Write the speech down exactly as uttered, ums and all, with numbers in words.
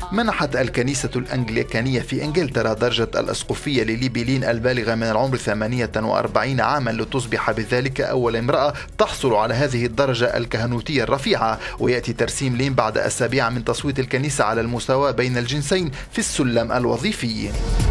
منحت الكنيسة الأنجليكانية في إنجلترا درجة الأسقفية لليبيلين البالغة من العمر ثمانية وأربعين عاما لتصبح بذلك أول امرأة تحصل على هذه الدرجة الكهنوتية الرفيعة. ويأتي ترسيم لين بعد أسابيع من تصويت الكنيسة على المساواة بين الجنسين في السلم الوظيفي.